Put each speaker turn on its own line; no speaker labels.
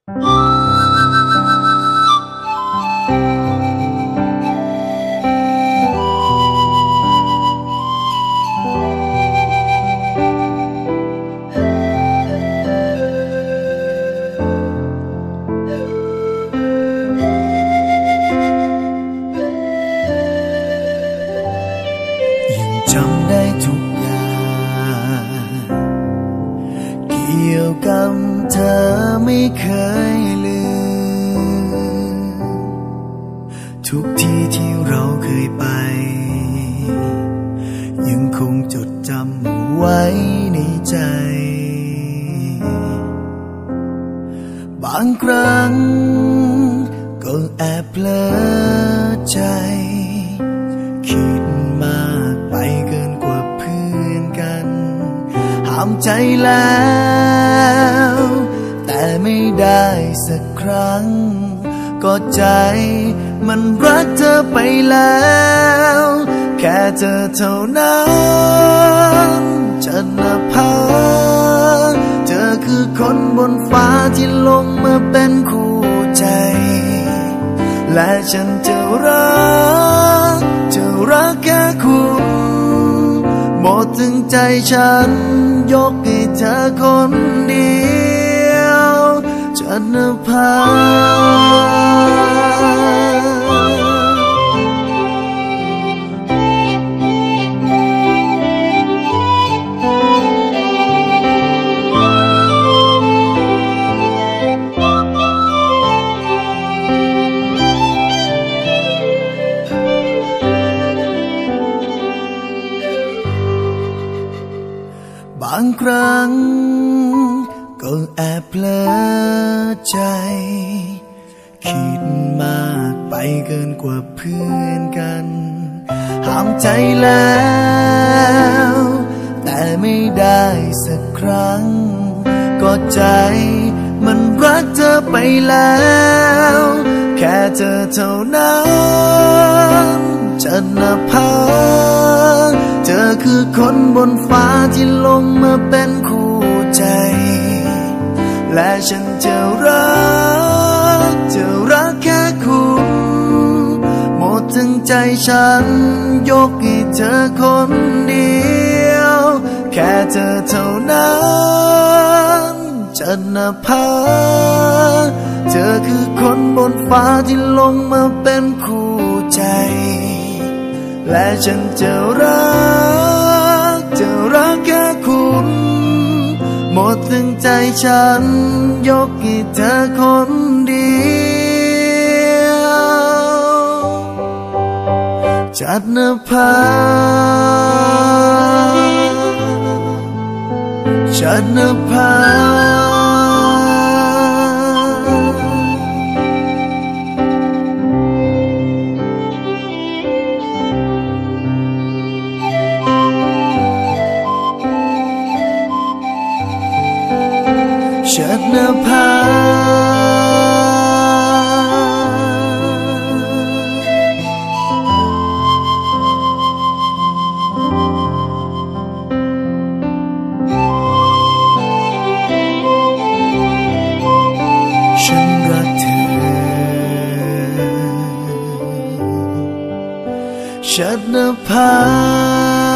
จำได้ทุกอย่างเกี่ยวกับเธอไม่เคยลืมทุกที่ที่เราเคยไปยังคงจดจำไว้ในใจบางครั้งก็แอบเพลิดใจคิดมากไปเกินกว่าเพื่อนกันห้ามใจแล้วแต่ไม่ได้สักครั้งก็ใจมันรักเธอไปแล้วแค่เธอเท่านั้นจะนับพาเธอคือคนบนฟ้าที่ลงมาเป็นคู่ใจและฉันจะรักแค่คุณหมดถึงใจฉันยกให้เธอคนเดียวจะนับพาบางครั้งก็แอบเพลิดใจคิดมากไปเกินกว่าเพื่อนกันห้ามใจแล้วแต่ไม่ได้สักครั้งก็ใจมันรักเธอไปแล้วแค่เธอเท่านั้นจะนับพาเธอคือคนบนฟ้าที่ลงมาเป็นคู่ใจและฉันจะรักแค่คุณหมดถึงใจฉันยกให้เธอคนเดียวแค่เธอเท่านั้นจะนับพาเธอคือคนบนฟ้าที่ลงมาเป็นคู่ใจและฉันจะรักแค่คุณหมดถึงใจฉันยกให้เธอคนเดียวจัดนภาจัดนภาชัดนภาฉันรักเธอชัดนภา